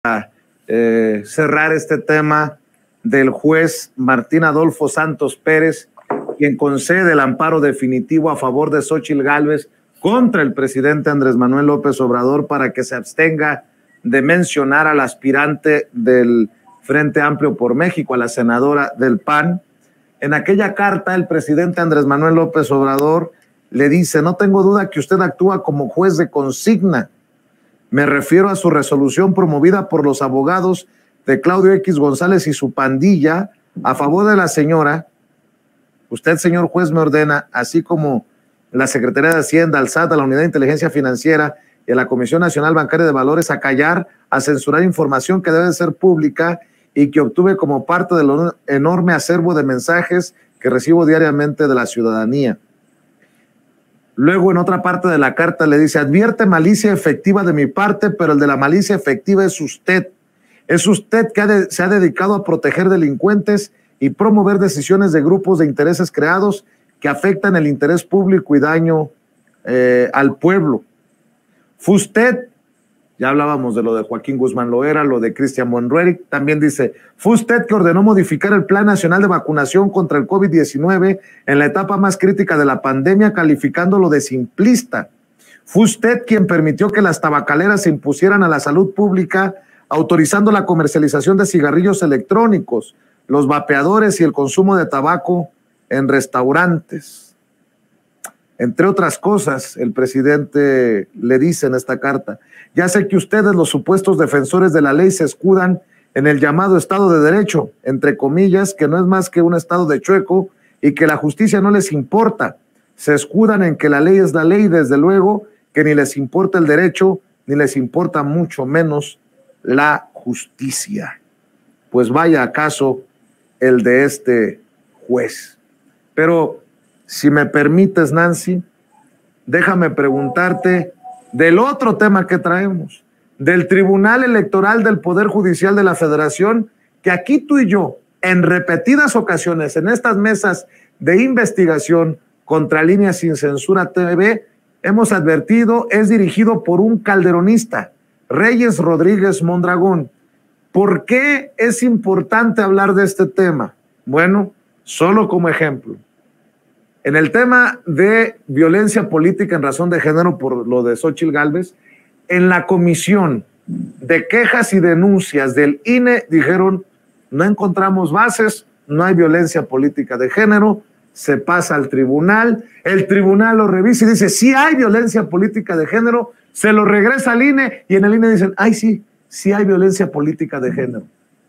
cerrar este tema del juez Martín Adolfo Santos Pérez, quien concede el amparo definitivo a favor de Xóchitl Gálvez contra el presidente Andrés Manuel López Obrador para que se abstenga de mencionar al aspirante del Frente Amplio por México, a la senadora del PAN. En aquella carta, el presidente Andrés Manuel López Obrador le dice: no tengo duda que usted actúa como juez de consigna. Me refiero a su resolución promovida por los abogados de Claudio X González y su pandilla a favor de la señora. Usted, señor juez, me ordena, así como la Secretaría de Hacienda, al SAT, a la Unidad de Inteligencia Financiera y a la Comisión Nacional Bancaria de Valores, a callar, a censurar información que debe ser pública y que obtuve como parte del enorme acervo de mensajes que recibo diariamente de la ciudadanía. Luego, en otra parte de la carta le dice: advierte malicia efectiva de mi parte, pero el de la malicia efectiva es usted. Es usted que se ha dedicado a proteger delincuentes y promover decisiones de grupos de intereses creados que afectan el interés público y daño al pueblo. Fue usted, ya hablábamos de lo de Joaquín Guzmán Loera, lo de Cristian Monroeric, también dice: fue usted que ordenó modificar el Plan Nacional de Vacunación contra el COVID-19 en la etapa más crítica de la pandemia, calificándolo de simplista. Fue usted quien permitió que las tabacaleras se impusieran a la salud pública, autorizando la comercialización de cigarrillos electrónicos, los vapeadores y el consumo de tabaco en restaurantes. Entre otras cosas, el presidente le dice en esta carta: ya sé que ustedes, los supuestos defensores de la ley, se escudan en el llamado Estado de Derecho, entre comillas, que no es más que un Estado de chueco y que la justicia no les importa. Se escudan en que la ley es la ley, desde luego que ni les importa el derecho, ni les importa mucho menos la justicia. Pues vaya acaso el de este juez. Pero si me permites, Nancy, déjame preguntarte del otro tema que traemos, del Tribunal Electoral del Poder Judicial de la Federación, que aquí tú y yo, en repetidas ocasiones, en estas mesas de investigación contra Línea Sin Censura TV, hemos advertido, es dirigido por un calderonista, Reyes Rodríguez Mondragón. ¿Por qué es importante hablar de este tema? Bueno, solo como ejemplo. En el tema de violencia política en razón de género por lo de Xóchitl Gálvez, en la comisión de quejas y denuncias del INE dijeron: no encontramos bases, no hay violencia política de género. Se pasa al tribunal, el tribunal lo revisa y dice: sí hay violencia política de género, se lo regresa al INE y en el INE dicen: ay, sí, sí hay violencia política de género.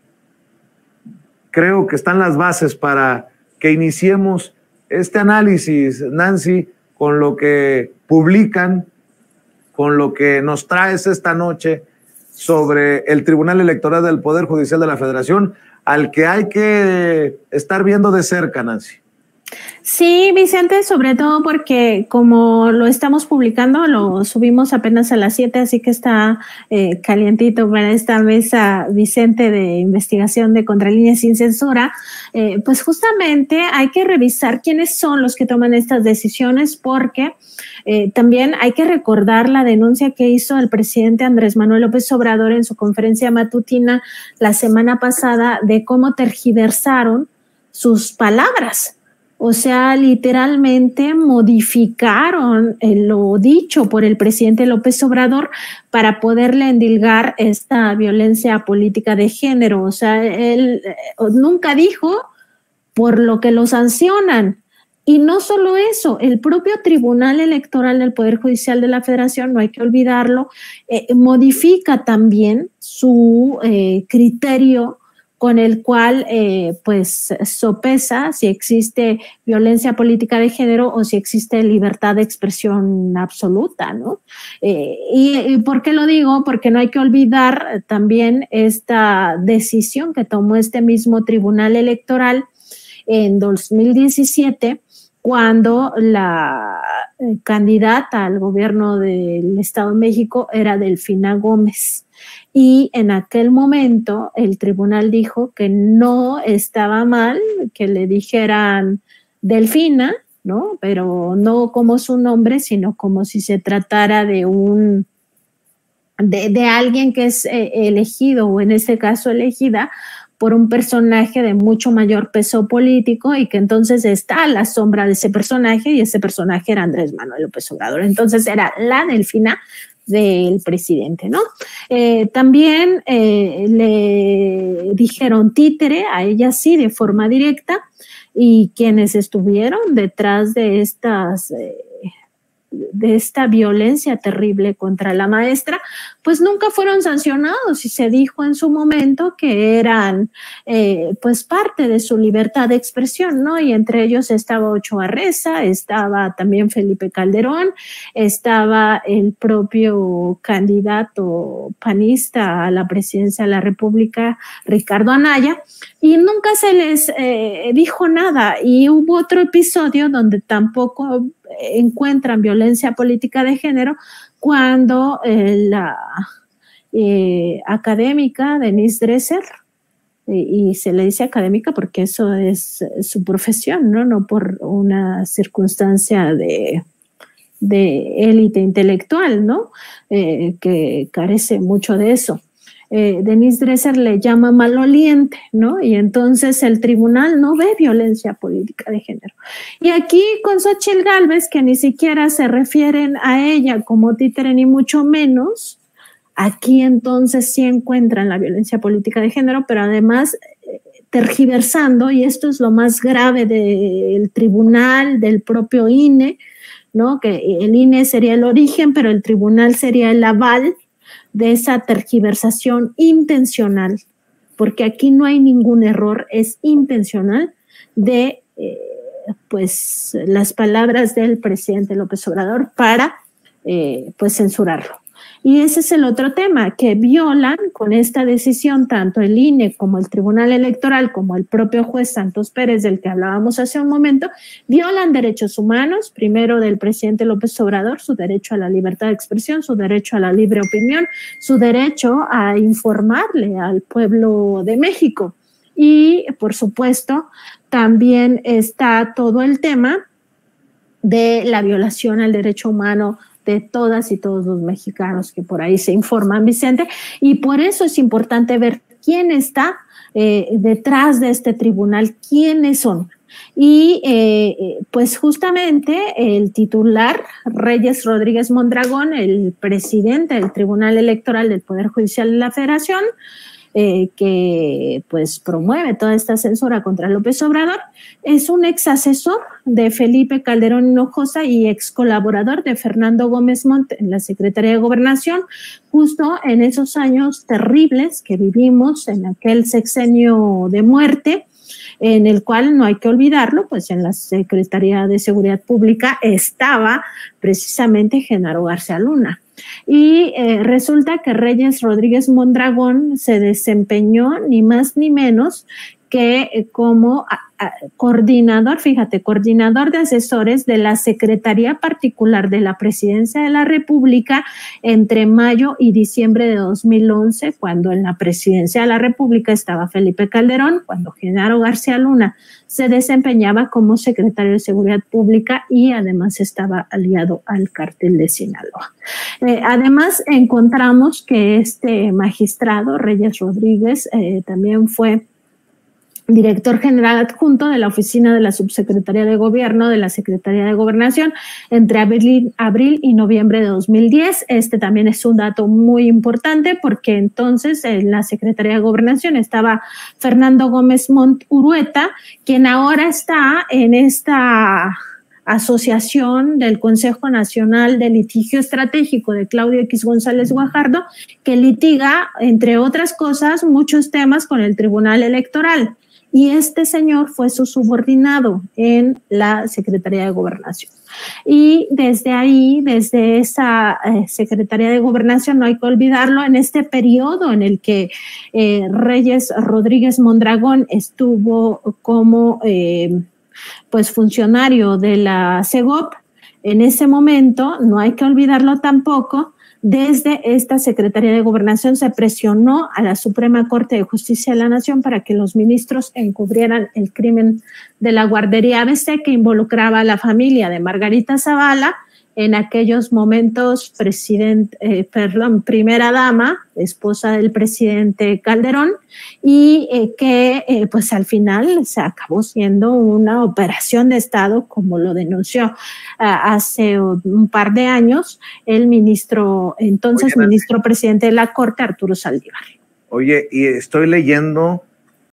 Creo que están las bases para que iniciemos este análisis, Nancy, con lo que publican, con lo que nos traes esta noche sobre el Tribunal Electoral del Poder Judicial de la Federación, al que hay que estar viendo de cerca, Nancy. Sí, Vicente, sobre todo porque como lo estamos publicando, lo subimos apenas a las 7, así que está calientito para esta mesa, Vicente, de investigación de Contralínea Sin Censura. Pues justamente hay que revisar quiénes son los que toman estas decisiones, porque también hay que recordar la denuncia que hizo el presidente Andrés Manuel López Obrador en su conferencia matutina la semana pasada de cómo tergiversaron sus palabras. O sea, literalmente modificaron lo dicho por el presidente López Obrador para poderle endilgar esta violencia política de género. O sea, él nunca dijo por lo que lo sancionan. Y no solo eso, el propio Tribunal Electoral del Poder Judicial de la Federación, no hay que olvidarlo, modifica también su criterio con el cual pues sopesa si existe violencia política de género o si existe libertad de expresión absoluta, ¿no? ¿Y por qué lo digo? Porque no hay que olvidar también esta decisión que tomó este mismo Tribunal Electoral en 2017, cuando la candidata al gobierno del Estado de México era Delfina Gómez. Y en aquel momento el tribunal dijo que no estaba mal que le dijeran Delfina, ¿no? Pero no como su nombre, sino como si se tratara de un de alguien que es elegido, o en este caso elegida, por un personaje de mucho mayor peso político y que entonces está a la sombra de ese personaje, y ese personaje era Andrés Manuel López Obrador. Entonces era la Delfina del presidente, ¿no? También le dijeron títere a ella, sí, de forma directa, y quienes estuvieron detrás de esta violencia terrible contra la maestra, pues nunca fueron sancionados, y se dijo en su momento que eran pues parte de su libertad de expresión, ¿no? Y entre ellos estaba Ochoa Reza, estaba también Felipe Calderón, estaba el propio candidato panista a la presidencia de la República, Ricardo Anaya, y nunca se les dijo nada. Y hubo otro episodio donde tampoco encuentran violencia política de género, cuando la académica Denise Dresser, y se le dice académica porque eso es su profesión, no por una circunstancia de élite intelectual, ¿no? Que carece mucho de eso. Denise Dresser le llama maloliente, ¿no? Y entonces el tribunal no ve violencia política de género. Y aquí con Xóchitl Gálvez, que ni siquiera se refieren a ella como títere ni mucho menos, aquí entonces sí encuentran la violencia política de género, pero además tergiversando, y esto es lo más grave del tribunal, del propio INE, ¿no? Que el INE sería el origen, pero el tribunal sería el aval de esa tergiversación intencional, porque aquí no hay ningún error, es intencional, de pues las palabras del presidente López Obrador para pues censurarlo. Y ese es el otro tema, que violan con esta decisión tanto el INE como el Tribunal Electoral, como el propio juez Santos Pérez, del que hablábamos hace un momento, violan derechos humanos, primero del presidente López Obrador, su derecho a la libertad de expresión, su derecho a la libre opinión, su derecho a informarle al pueblo de México. Y, por supuesto, también está todo el tema de la violación al derecho humano de todas y todos los mexicanos que por ahí se informan, Vicente, y por eso es importante ver quién está detrás de este tribunal, quiénes son. Y pues justamente el titular, Reyes Rodríguez Mondragón, el presidente del Tribunal Electoral del Poder Judicial de la Federación, que pues promueve toda esta censura contra López Obrador, es un ex asesor de Felipe Calderón Hinojosa y ex colaborador de Fernando Gómez Montt en la Secretaría de Gobernación, justo en esos años terribles que vivimos, en aquel sexenio de muerte, en el cual, no hay que olvidarlo, pues en la Secretaría de Seguridad Pública estaba precisamente Genaro García Luna. Y resulta que Reyes Rodríguez Mondragón se desempeñó ni más ni menos que como coordinador, fíjate, coordinador de asesores de la Secretaría Particular de la Presidencia de la República entre mayo y diciembre de 2011, cuando en la Presidencia de la República estaba Felipe Calderón, cuando Genaro García Luna se desempeñaba como secretario de Seguridad Pública y además estaba aliado al cártel de Sinaloa. Además, encontramos que este magistrado, Reyes Rodríguez, también fue director general adjunto de la Oficina de la Subsecretaría de Gobierno de la Secretaría de Gobernación entre abril y noviembre de 2010. Este también es un dato muy importante porque entonces en la Secretaría de Gobernación estaba Fernando Gómez Montt Urueta, quien ahora está en esta asociación del Consejo Nacional de Litigio Estratégico de Claudio X González Guajardo, que litiga, entre otras cosas, muchos temas con el Tribunal Electoral. Y este señor fue su subordinado en la Secretaría de Gobernación. Y desde ahí, desde esa Secretaría de Gobernación, no hay que olvidarlo, en este periodo en el que Reyes Rodríguez Mondragón estuvo como pues funcionario de la CEGOP, en ese momento, no hay que olvidarlo tampoco, desde esta Secretaría de Gobernación se presionó a la Suprema Corte de Justicia de la Nación para que los ministros encubrieran el crimen de la guardería ABC que involucraba a la familia de Margarita Zavala en aquellos momentos primera dama, esposa del presidente Calderón, y que pues al final se acabó siendo una operación de Estado, como lo denunció hace un par de años el ministro presidente de la Corte, Arturo Saldívar. Oye, y estoy leyendo